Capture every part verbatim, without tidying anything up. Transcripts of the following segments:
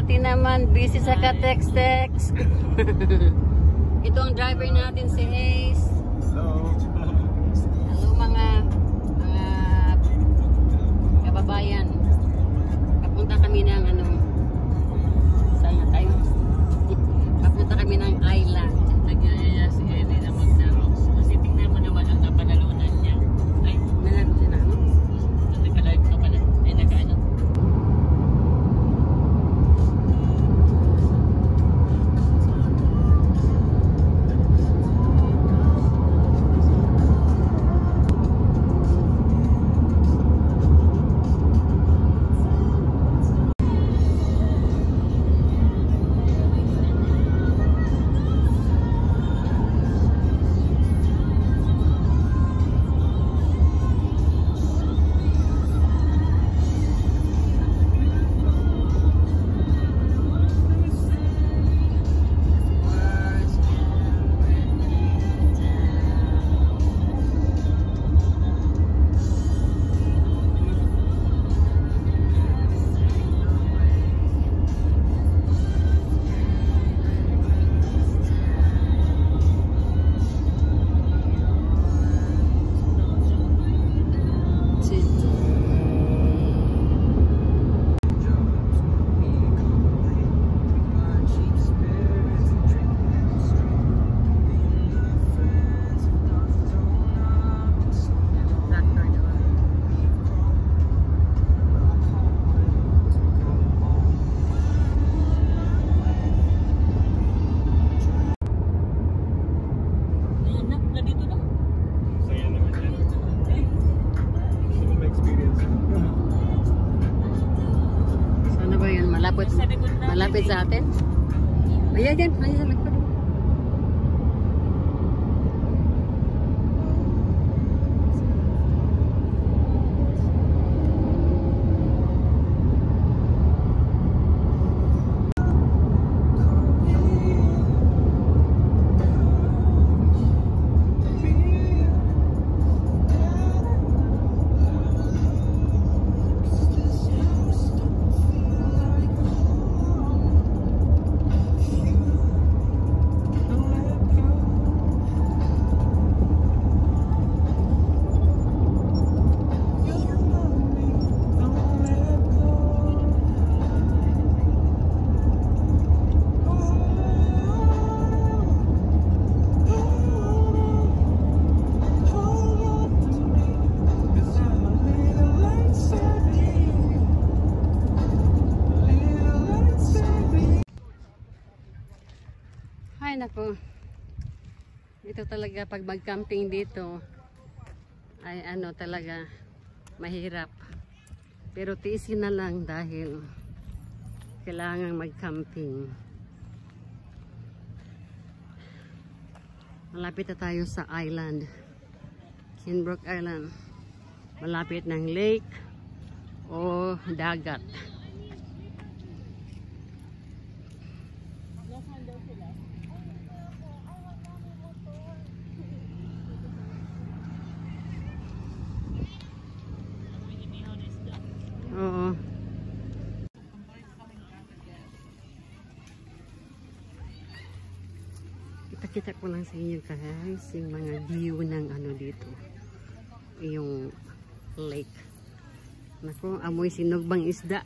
Ate naman, busy sa ka-text-text. Ito ang driver natin, si Ace. Hello. Hello mga mga kababayan. Papunta kami ng ano, saan na tayo? Papunta kami ng island. Nagyayaya si Ellie na maglaro. Kasi tingnan mo naman ang napanalunan niya. Ay, Nalaro siya na ano? nagka-live ka pala. Ay, nagka-ano. Malapit, malapit sa atin. Ayan yan, ayan sa likod. Ay nako, ito talaga pag mag-camping dito ay ano talaga mahirap, pero tiisin na lang dahil kailangan mag-camping. Malapit na tayo sa island, Kinbrook Island, malapit ng lake o dagat. Oo. Kita-kita ko lang sa inyo guys yung mga view ng ano dito, yung lake. Naku, amoy sinugbang isda.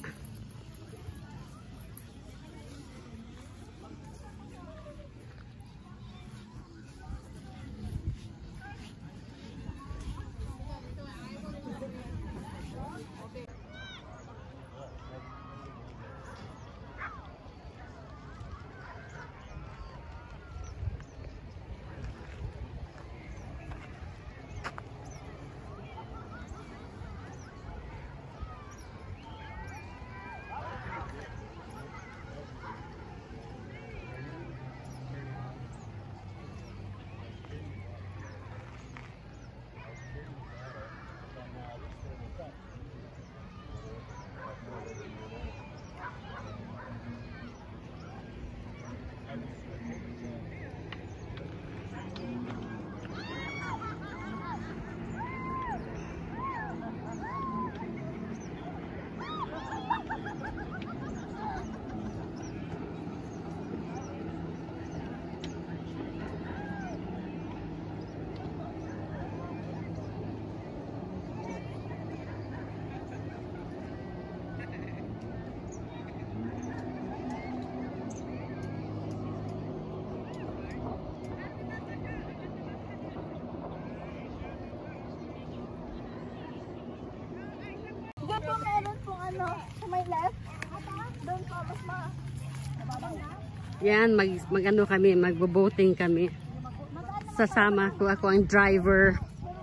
ano, sa may left. Doon pa, mas ma... Yan, mag, mag ano kami, magbo-boating kami. Sasama ko, ako ang driver.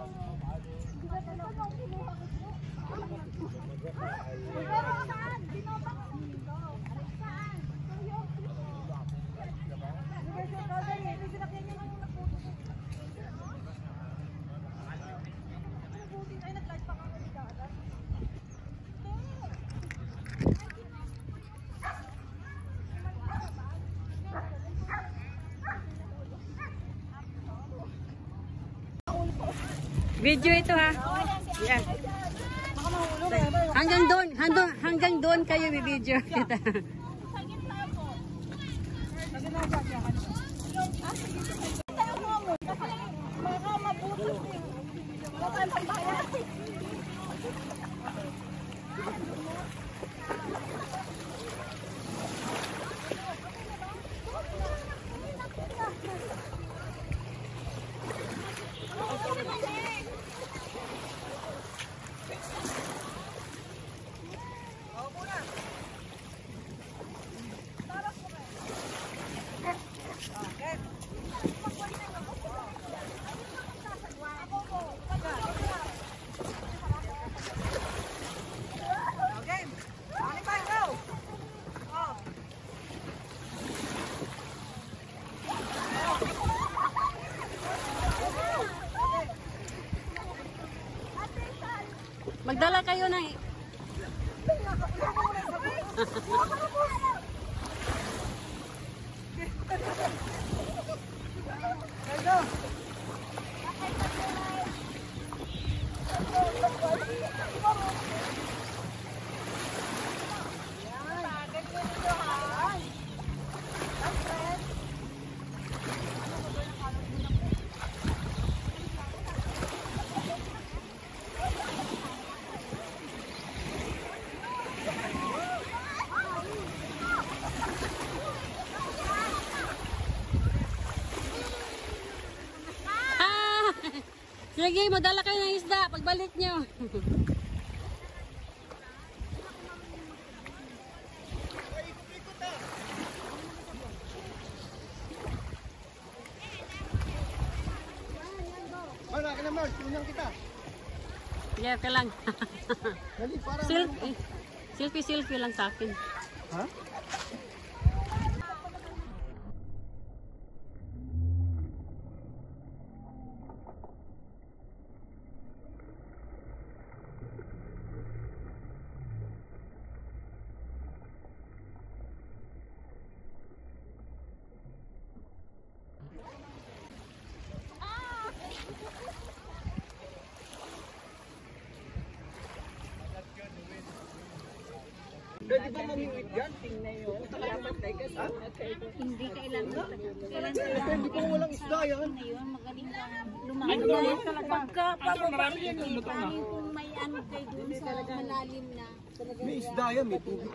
Video ito ha. Yan. Hanggang doon, hanggang hanggang doon kayo i-video kita. Magdala kayo ng... Sige, madala kayo ng isda pagbalik nyo. Wala ka na, Mark. Tunyang kita. Yeah, ka lang. Dali, para... Selfie. Selfie, selfie lang sa akin. Ha? Pwede ba mamimit yan? Hindi kailangan. Depende kung walang isda yan. Magaling lang lumakas. Pagka pababa yan eh. Paano kung may ano kayo dun sa malalim na. May isda yan, may tubig.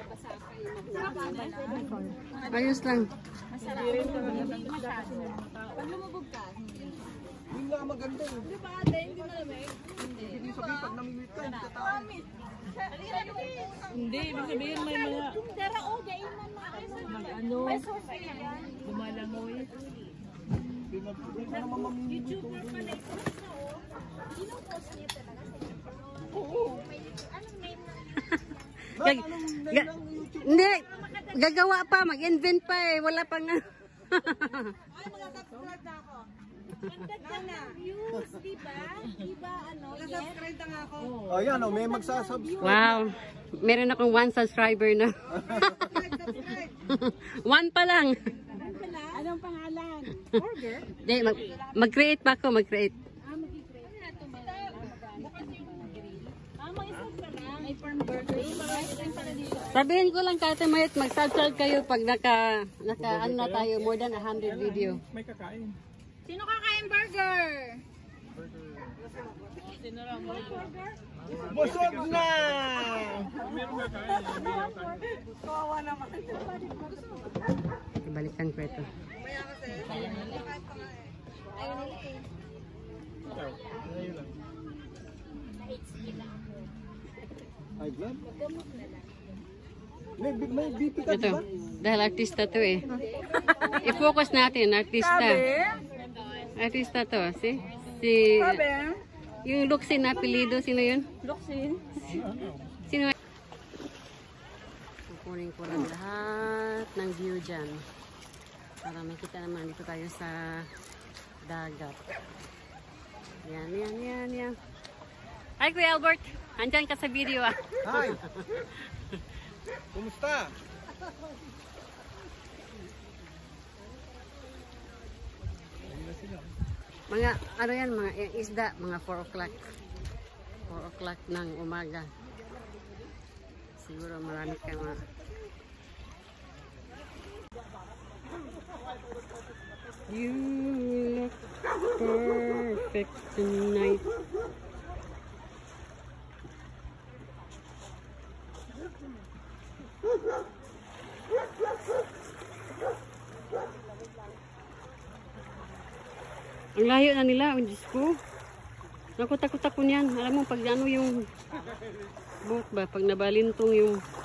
Ayos lang. Hindi masyado. Pag lumubog ka, Yung nga maganda eh. Di ba ate? Hindi malamig? Hindi sabihin pag namimit ka, hindi ka tao. Hindi, ibig sabihin may mga Pero o, gayon man mga ano, may source na yan. lumalangoy. Hindi na naman mamimit. YouTuber pala ito. Sino-post niya talaga sa YouTube? Oo. May, anong name na? Bakit anong name Ga- ng YouTube? Hindi, gagawa pa, mag-invent pa eh, wala pa nga. Ay, mga subscribe na ako. Ang dagdag ng views, diba? Diba, ano, yes? Subscribe na ako. Oh, yan oh, may magsasubscribe. Wow, meron akong one subscriber na. One pa lang. Anong pangalan? Burger? Hindi, mag- mag-create pa ako, mag-create. Ah, mag-create. Ano ito ba? Ah, may isang pa lang. May farm burger. Ilan pala dito? Sabihin ko lang Kate Mayet, mag-subscribe kayo pag naka, naka ano na tayo, more than one hundred video. May kakain. Sino kakain burger? Busog na! Balikan ko ito. Ay, blood? Gamot na lang. May, may B P ka, di Ito, ba? dahil artista to eh. I-focus natin, artista. Artista to, si si yung Luxin na apelido, sino yun? Luxin. Sino? Kukunin ko lang lahat ng view dyan. Para makita naman dito tayo sa dagat. Yan, yan, yan, yan. Hi, Kuya Albert. Andyan ka sa video ah. Hi! Kumusta? Mga, ano yan, mga isda, mga four o'clock. four o'clock ng umaga. Siguro marami ka mga... You look perfect tonight. Ang layo na nila, oh Diyos ko. Naku, takot ako niyan. Alam mo, pag ano yung boat ba, pag nabalintong yung